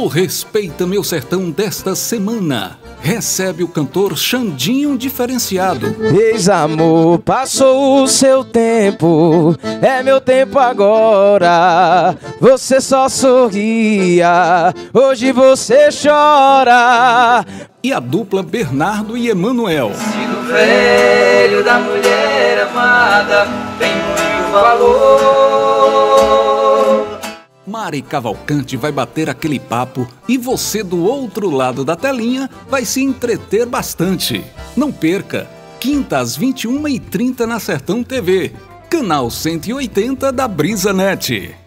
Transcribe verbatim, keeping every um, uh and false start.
No Respeita Meu Sertão desta semana, recebe o cantor Xandinho Diferenciado. Ex-amor, passou o seu tempo, é meu tempo agora. Você só sorria, hoje você chora. E a dupla Bernardo e Emanuel. Sigo velho da mulher amada, tem muito valor. Mari Cavalcante vai bater aquele papo e você do outro lado da telinha vai se entreter bastante. Não perca, quinta às vinte e uma e trinta na Sertão T V, canal cento e oitenta da Brisa Net.